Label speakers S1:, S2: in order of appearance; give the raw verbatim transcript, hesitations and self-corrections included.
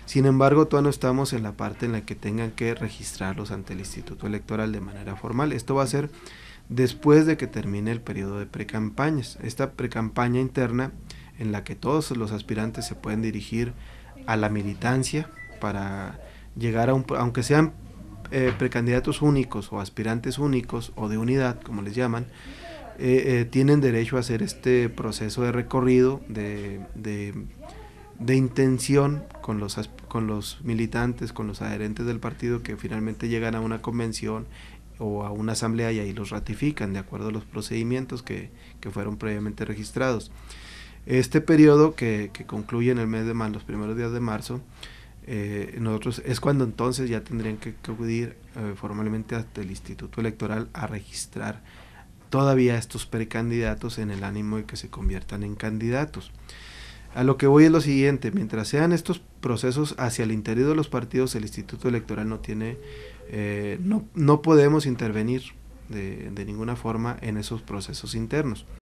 S1: Sin embargo, todavía no estamos en la parte en la que tengan que registrarlos ante el Instituto Electoral de manera formal. Esto va a ser después de que termine el periodo de precampañas. Esta precampaña interna en la que todos los aspirantes se pueden dirigir a la militancia para llegar a un, aunque sean eh, precandidatos únicos o aspirantes únicos o de unidad, como les llaman, eh, eh, tienen derecho a hacer este proceso de recorrido, de, de, de intención con los, con los militantes, con los adherentes del partido que finalmente llegan a una convención o a una asamblea y ahí los ratifican de acuerdo a los procedimientos que, que fueron previamente registrados. Este periodo que, que concluye en el mes de marzo, los primeros días de marzo, eh, nosotros es cuando entonces ya tendrían que acudir eh, formalmente hasta el Instituto Electoral a registrar todavía estos precandidatos en el ánimo de que se conviertan en candidatos. A lo que voy es lo siguiente: mientras sean estos procesos hacia el interior de los partidos, el Instituto Electoral no tiene, eh, no, no podemos intervenir de, de ninguna forma en esos procesos internos.